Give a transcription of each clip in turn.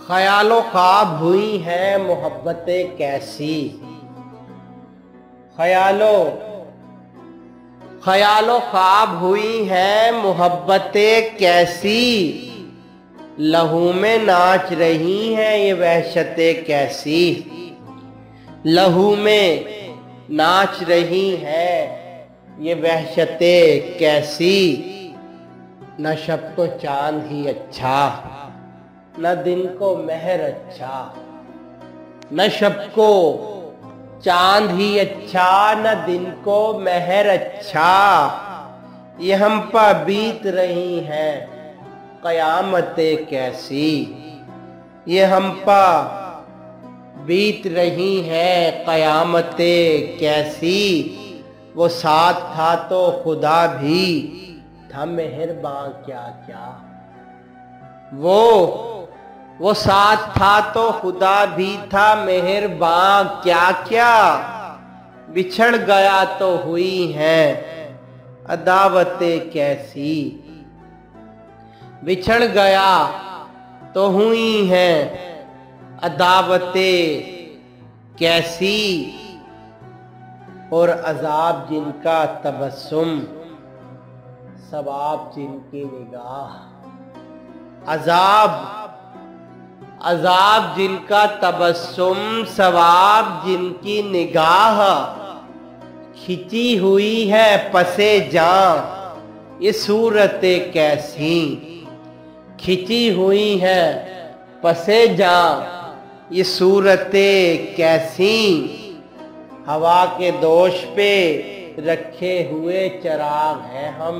ख्यालो ख्वाब हुई हैं मोहब्बतें कैसी। ख्यालो ख्वाब हुई हैं मोहब्बतें कैसी। लहू में नाच रही हैं ये वहशतें कैसी। लहू में नाच रही हैं ये वहशतें कैसी। न शब को चांद ही अच्छा न दिन को मेहर अच्छा। न शब को चांद ही अच्छा न दिन को मेहर अच्छा। ये हम पर बीत रही हैं कयामतें कैसी। ये हम पर बीत रही हैं कयामतें कैसी। वो साथ था तो खुदा भी था मेहरबान क्या क्या। वो साथ था तो खुदा भी था मेहरबान क्या क्या। बिछड़ गया तो हुई हैं अदावतें कैसी। बिछड़ गया तो हुई हैं अदावतें कैसी। और अजाब जिनका तबस्सुम सवाब जिनकी निगाह। अजाब जिनका तबस्सुम सवाब जिनकी निगाह। खिंची हुई है पसे जां ये सूरतें कैसी। खिंची हुई है पसे जां ये सूरतें कैसी। हवा के दोष पे रखे हुए चिराग हैं हम।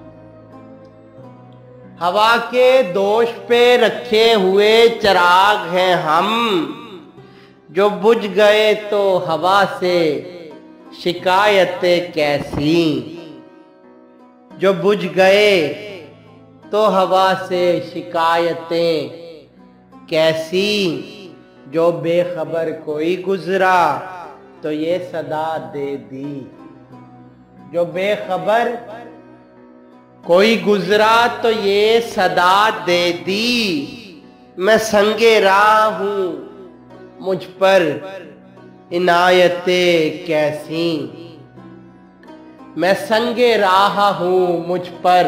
हवा के दोष पे रखे हुए चिराग हैं हम। जो बुझ गए तो हवा से शिकायतें कैसी। जो बुझ गए तो हवा से शिकायतें कैसी। जो बेखबर कोई गुजरा तो ये सदा दे दी। जो बेखबर कोई गुजरा तो ये सदा दे दी। मैं संगे राह हूं मुझ पर इनायतें कैसी। मैं संगे राह हूं मुझ पर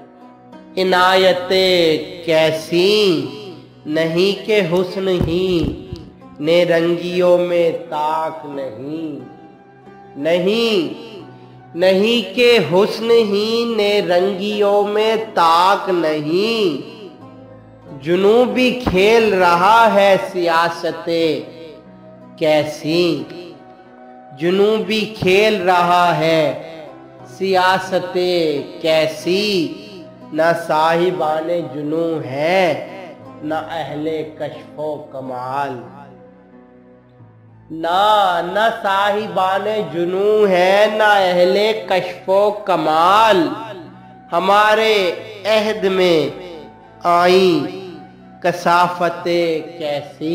इनायतें कैसी। नहीं के हुस्न ही ने रंगियों में ताक नहीं के हुस्न ही ने रंगियों में ताक नहीं। जुनूबी खेल रहा है सियासतें कैसी। जुनूबी खेल रहा है सियासतें कैसी। न साहिबाने जुनू है न अहले कश्फो कमाल। ना साहिबाने जुनू है ना अहले कश्फो कमाल। हमारे अहद में आई कसाफतें कैसी।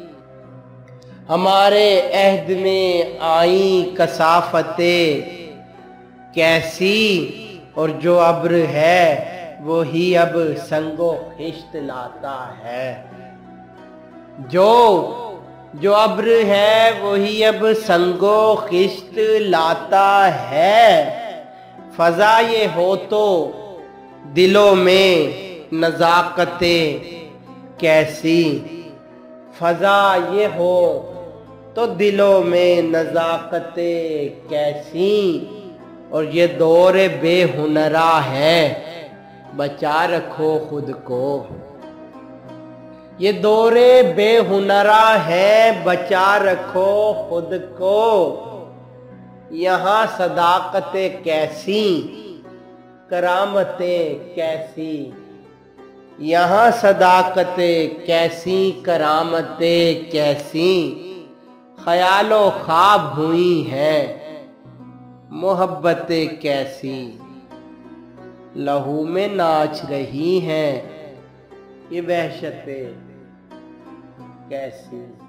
हमारे अहद में आई कसाफतें कैसी। और जो अब्र है वो ही अब संगो खिश्त लाता है। जो अब्र है वही अब संगो खिश्त लाता है। फजा ये हो तो दिलों में नज़ाकतें कैसी। फजा ये हो तो दिलों में नज़ाकतें कैसी। और ये दौर बेहुनरा है बचा रखो खुद को। ये दौरे बेहुनरा है बचा रखो खुद को। यहाँ सदाकतें कैसी करामतें कैसी। यहाँ सदाकतें कैसी करामतें कैसी। ख्यालो ख्वाब हुई हैं मोहब्बतें कैसी। लहू में नाच रही हैं ये वहशतें कैसी।